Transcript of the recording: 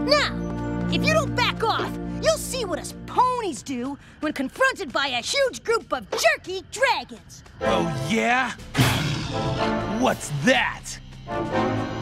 Now, if you don't back off, you'll see what us ponies do when confronted by a huge group of jerky dragons. Oh, yeah? What's that?